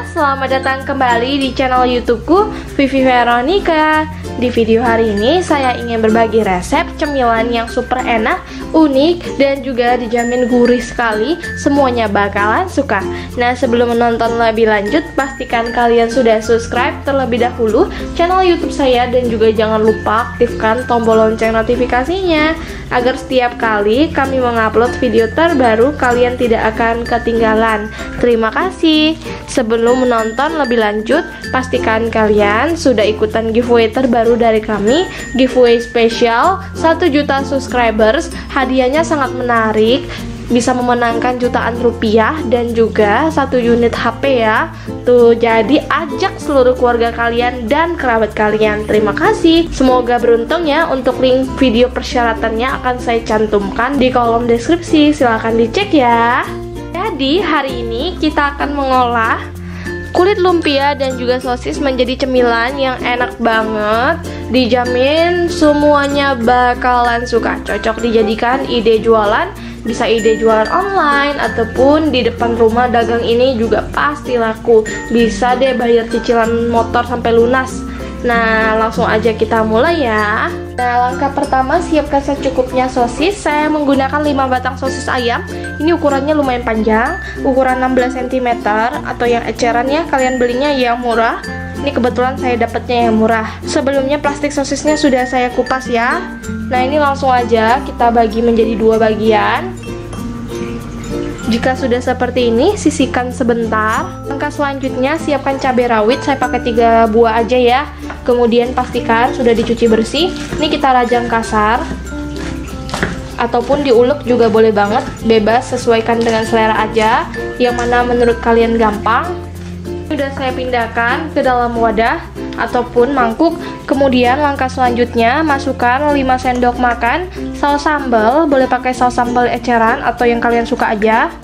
selamat datang kembali di channel YouTubeku, Vivi Veronica. Di video hari ini saya ingin berbagi resep cemilan yang super enak, unik, dan juga dijamin gurih sekali. Semuanya bakalan suka. Nah, sebelum menonton lebih lanjut, pastikan kalian sudah subscribe terlebih dahulu channel YouTube saya, dan juga jangan lupa aktifkan tombol lonceng notifikasinya agar setiap kali kami mengupload video terbaru kalian tidak akan ketinggalan. Terima kasih. Sebelum menonton lebih lanjut, pastikan kalian sudah ikutan giveaway terbaru dari kami, giveaway spesial 1 juta subscribers. Hadiahnya sangat menarik, bisa memenangkan jutaan rupiah dan juga 1 unit HP ya. Tuh, jadi ajak seluruh keluarga kalian dan kerabat kalian. Terima kasih. Semoga beruntung ya. Untuk link video persyaratannya akan saya cantumkan di kolom deskripsi. Silahkan dicek ya. Jadi hari ini kita akan mengolah kulit lumpia dan juga sosis menjadi cemilan yang enak banget. Dijamin semuanya bakalan suka. Cocok dijadikan ide jualan. Bisa ide jualan online ataupun di depan rumah dagang ini juga pasti laku. Bisa deh bayar cicilan motor sampai lunas. Nah, langsung aja kita mulai ya. Nah, langkah pertama, siapkan secukupnya sosis. Saya menggunakan 5 batang sosis ayam. Ini ukurannya lumayan panjang, ukuran 16 cm atau yang ecerannya kalian belinya yang murah. Ini kebetulan saya dapatnya yang murah. Sebelumnya plastik sosisnya sudah saya kupas ya. Nah, ini langsung aja kita bagi menjadi 2 bagian. Jika sudah seperti ini, sisihkan sebentar. Langkah selanjutnya, siapkan cabai rawit. Saya pakai 3 buah aja ya. Kemudian pastikan sudah dicuci bersih. Ini kita rajang kasar ataupun diulek juga boleh banget, bebas, sesuaikan dengan selera aja, yang mana menurut kalian gampang. Sudah saya pindahkan ke dalam wadah ataupun mangkuk. Kemudian langkah selanjutnya, masukkan 5 sendok makan saus sambal. Boleh pakai saus sambal eceran atau yang kalian suka aja.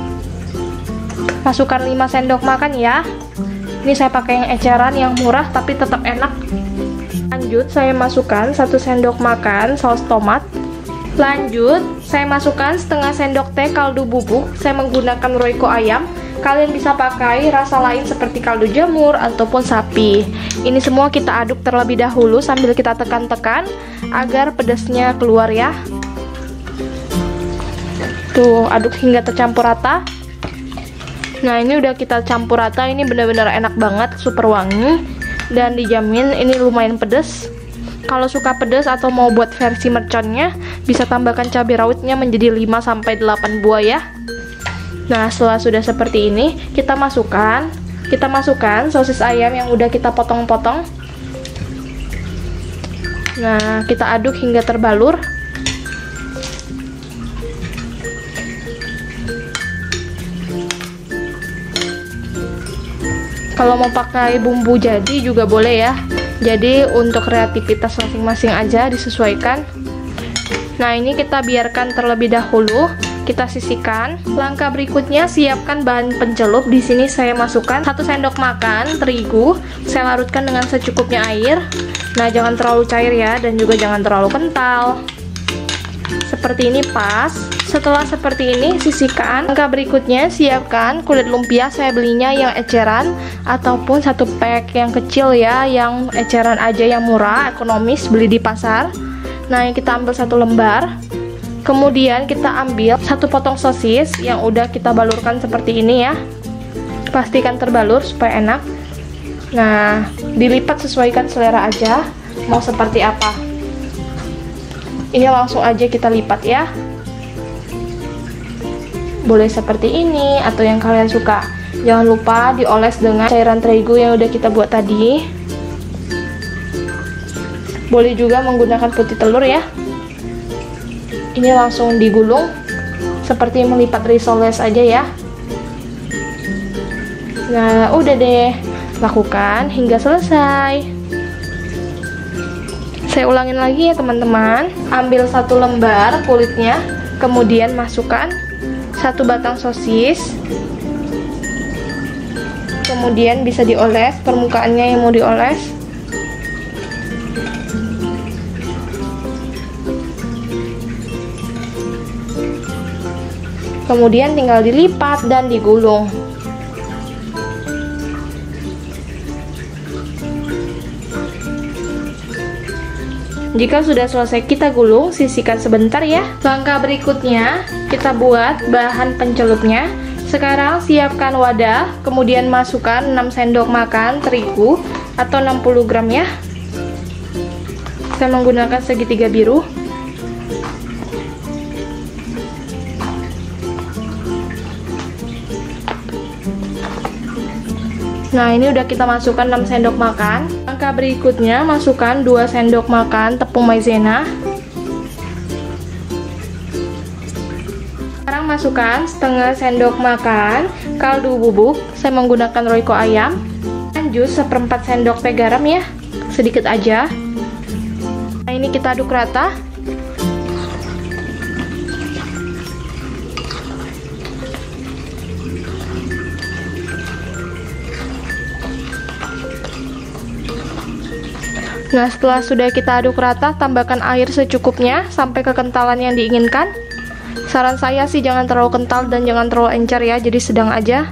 Masukkan 5 sendok makan ya. Ini saya pakai yang eceran, yang murah tapi tetap enak. Lanjut, saya masukkan 1 sendok makan saus tomat. Lanjut, saya masukkan setengah sendok teh kaldu bubuk. Saya menggunakan Royco ayam. Kalian bisa pakai rasa lain seperti kaldu jamur ataupun sapi. Ini semua kita aduk terlebih dahulu sambil kita tekan-tekan agar pedasnya keluar ya. Tuh, aduk hingga tercampur rata. Nah, ini udah kita campur rata. Ini benar-benar enak banget, super wangi, dan dijamin ini lumayan pedas. Kalau suka pedas atau mau buat versi merconnya, bisa tambahkan cabai rawitnya menjadi 5-8 buah ya. Nah, setelah sudah seperti ini, kita masukkan sosis ayam yang udah kita potong-potong. Nah, kita aduk hingga terbalur. Kalau mau pakai bumbu jadi juga boleh ya. Jadi untuk kreativitas masing-masing aja disesuaikan. Nah, ini kita biarkan terlebih dahulu. Kita sisihkan. Langkah berikutnya, siapkan bahan pencelup. Di sini saya masukkan 1 sendok makan terigu. Saya larutkan dengan secukupnya air. Nah, jangan terlalu cair ya, dan juga jangan terlalu kental. Seperti ini pas. Setelah seperti ini, sisihkan. Langkah berikutnya, siapkan kulit lumpia. Saya belinya yang eceran ataupun 1 pack yang kecil ya, yang eceran aja, yang murah, ekonomis, beli di pasar. Nah, kita ambil 1 lembar. Kemudian kita ambil 1 potong sosis yang udah kita balurkan seperti ini ya. Pastikan terbalur supaya enak. Nah, dilipat sesuaikan selera aja, mau seperti apa. Ini langsung aja kita lipat ya. Boleh seperti ini atau yang kalian suka. Jangan lupa dioles dengan cairan terigu yang udah kita buat tadi. Boleh juga menggunakan putih telur ya. Ini langsung digulung seperti melipat risoles aja ya. Nah, udah deh, lakukan hingga selesai. Saya ulangin lagi ya teman-teman. Ambil 1 lembar kulitnya, kemudian masukkan 1 batang sosis. Kemudian bisa dioles permukaannya yang mau dioles. Kemudian tinggal dilipat dan digulung. Jika sudah selesai kita gulung, sisihkan sebentar ya. Langkah berikutnya, kita buat bahan pencelupnya. Sekarang siapkan wadah, kemudian masukkan 6 sendok makan terigu atau 60 gram ya. Saya menggunakan segitiga biru. Nah, ini udah kita masukkan 6 sendok makan. Langkah berikutnya, masukkan 2 sendok makan tepung maizena. Sekarang masukkan setengah sendok makan kaldu bubuk. Saya menggunakan Royco ayam. Dan jus 1/4 sendok teh garam ya, sedikit aja. Nah, ini kita aduk rata. Nah, setelah sudah kita aduk rata, tambahkan air secukupnya sampai kekentalan yang diinginkan. Saran saya sih jangan terlalu kental dan jangan terlalu encer ya, jadi sedang aja.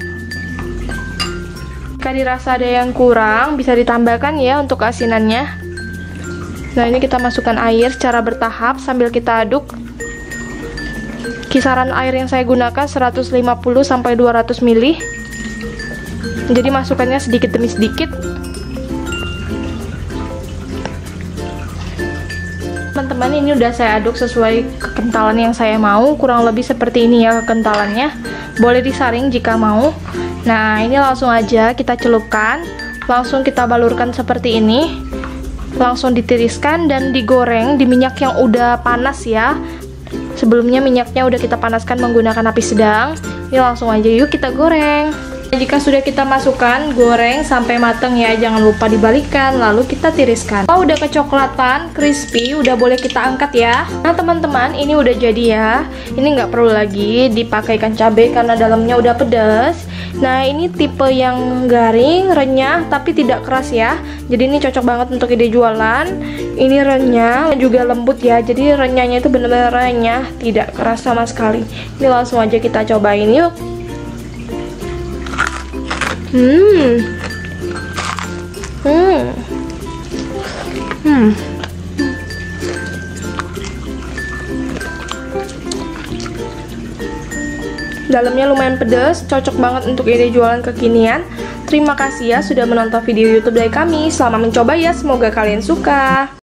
Jika dirasa ada yang kurang, bisa ditambahkan ya untuk keasinannya. Nah, ini kita masukkan air secara bertahap sambil kita aduk. Kisaran air yang saya gunakan 150 sampai 200 ml. Jadi masukkannya sedikit demi sedikit. Teman-teman, ini udah saya aduk sesuai kekentalan yang saya mau, kurang lebih seperti ini ya kekentalannya. Boleh disaring jika mau. Nah, ini langsung aja kita celupkan, langsung kita balurkan seperti ini, langsung ditiriskan dan digoreng di minyak yang udah panas ya. Sebelumnya minyaknya udah kita panaskan menggunakan api sedang. Ini langsung aja yuk kita goreng. Jika sudah kita masukkan, goreng sampai mateng ya, jangan lupa dibalikkan, lalu kita tiriskan. Kalau udah kecoklatan, crispy, udah boleh kita angkat ya. Nah teman-teman, ini udah jadi ya. Ini nggak perlu lagi dipakaikan cabai karena dalamnya udah pedas. Nah, ini tipe yang garing, renyah, tapi tidak keras ya. Jadi ini cocok banget untuk ide jualan. Ini renyah, juga lembut ya. Jadi renyahnya itu benar-benar renyah, tidak keras sama sekali. Ini langsung aja kita cobain yuk. Dalamnya lumayan pedas, cocok banget untuk ide jualan kekinian. Terima kasih ya sudah menonton video YouTube dari kami. Selamat mencoba ya, semoga kalian suka.